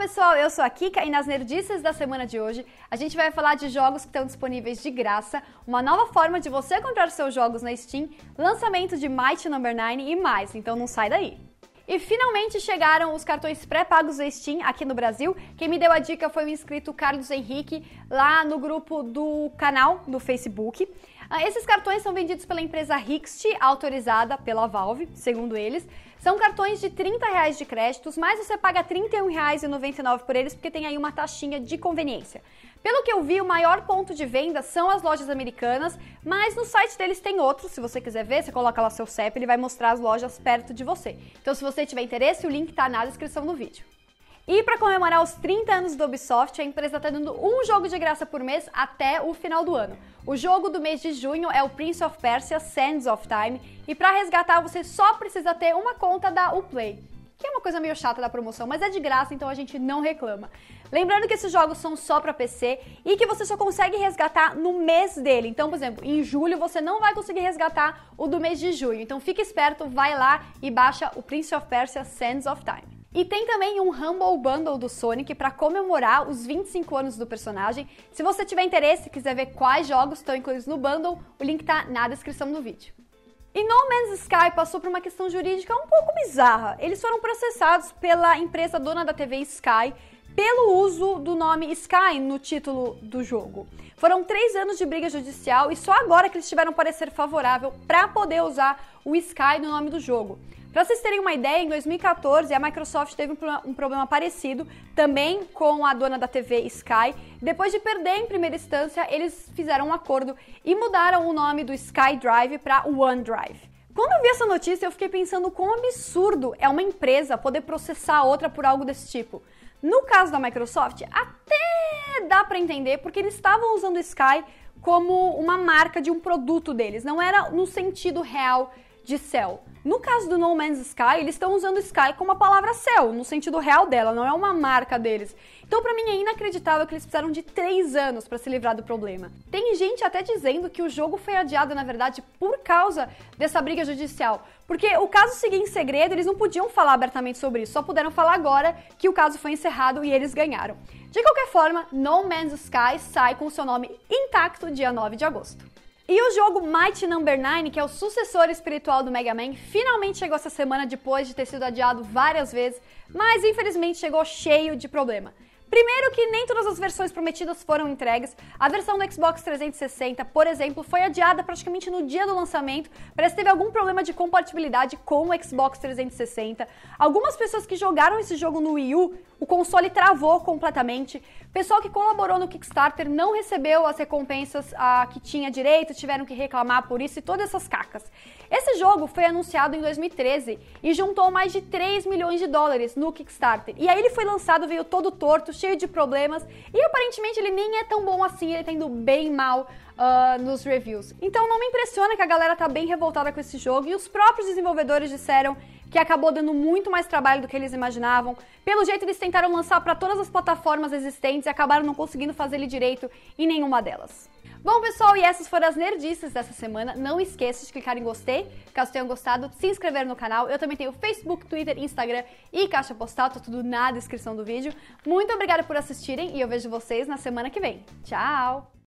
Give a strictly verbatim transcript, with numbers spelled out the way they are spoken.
pessoal, eu sou a Kika e nas nerdices da semana de hoje a gente vai falar de jogos que estão disponíveis de graça, uma nova forma de você comprar seus jogos na Steam, lançamento de Might Number nine e mais, então não sai daí. E finalmente chegaram os cartões pré-pagos da Steam aqui no Brasil. Quem me deu a dica foi o inscrito Carlos Henrique, lá no grupo do canal do Facebook. Esses cartões são vendidos pela empresa Hixt, autorizada pela Valve, segundo eles. São cartões de trinta reais de créditos, mas você paga trinta e um reais e noventa e nove centavos por eles, porque tem aí uma taxinha de conveniência. Pelo que eu vi, o maior ponto de venda são as lojas americanas, mas no site deles tem outros. Se você quiser ver, você coloca lá seu C E P, ele vai mostrar as lojas perto de você. Então, se você tiver interesse, o link está na descrição do vídeo. E para comemorar os trinta anos do Ubisoft, a empresa está dando um jogo de graça por mês até o final do ano. O jogo do mês de junho é o Prince of Persia: Sands of Time, e para resgatar você só precisa ter uma conta da Uplay, que é uma coisa meio chata da promoção, mas é de graça, então a gente não reclama. Lembrando que esses jogos são só para P C e que você só consegue resgatar no mês dele. Então, por exemplo, em julho você não vai conseguir resgatar o do mês de junho. Então fique esperto, vai lá e baixa o Prince of Persia: Sands of Time. E tem também um Humble Bundle do Sonic para comemorar os vinte e cinco anos do personagem. Se você tiver interesse e quiser ver quais jogos estão incluídos no bundle, o link tá na descrição do vídeo. E No Man's Sky passou por uma questão jurídica um pouco bizarra. Eles foram processados pela empresa dona da T V Sky pelo uso do nome Sky no título do jogo. Foram três anos de briga judicial e só agora que eles tiveram um parecer favorável para poder usar o Sky no nome do jogo. Para vocês terem uma ideia, em dois mil e quatorze a Microsoft teve um problema parecido, também com a dona da T V Sky. Depois de perder em primeira instância, eles fizeram um acordo e mudaram o nome do Sky Drive para OneDrive. Quando eu vi essa notícia, eu fiquei pensando quão absurdo é uma empresa poder processar a outra por algo desse tipo. No caso da Microsoft, até dá para entender, porque eles estavam usando o Sky como uma marca de um produto deles, não era no sentido real de céu. No caso do No Man's Sky, eles estão usando Sky como a palavra céu, no sentido real dela, não é uma marca deles. Então, pra mim, é inacreditável que eles precisaram de três anos para se livrar do problema. Tem gente até dizendo que o jogo foi adiado, na verdade, por causa dessa briga judicial. Porque o caso seguia em segredo, eles não podiam falar abertamente sobre isso, só puderam falar agora que o caso foi encerrado e eles ganharam. De qualquer forma, No Man's Sky sai com o seu nome intacto dia nove de agosto. E o jogo Might Number nine, que é o sucessor espiritual do Mega Man, finalmente chegou essa semana depois de ter sido adiado várias vezes, mas infelizmente chegou cheio de problema. Primeiro que nem todas as versões prometidas foram entregues. A versão do Xbox trezentos e sessenta, por exemplo, foi adiada praticamente no dia do lançamento. Parece que teve algum problema de compatibilidade com o Xbox trezentos e sessenta. Algumas pessoas que jogaram esse jogo no Wii U, o console travou completamente. Pessoal que colaborou no Kickstarter não recebeu as recompensas a que tinha direito, tiveram que reclamar por isso e todas essas cacas. Esse jogo foi anunciado em dois mil e treze e juntou mais de três milhões de dólares no Kickstarter. E aí ele foi lançado, veio todo torto, cheio de problemas, e aparentemente ele nem é tão bom assim, ele tá indo bem mal uh, nos reviews. Então não me impressiona que a galera tá bem revoltada com esse jogo, e os próprios desenvolvedores disseram que acabou dando muito mais trabalho do que eles imaginavam. Pelo jeito, eles tentaram lançar para todas as plataformas existentes e acabaram não conseguindo fazer ele direito em nenhuma delas. Bom, pessoal, e essas foram as nerdices dessa semana. Não esqueça de clicar em gostei, caso tenham gostado, se inscrever no canal. Eu também tenho Facebook, Twitter, Instagram e caixa postal, tá tudo na descrição do vídeo. Muito obrigada por assistirem e eu vejo vocês na semana que vem. Tchau!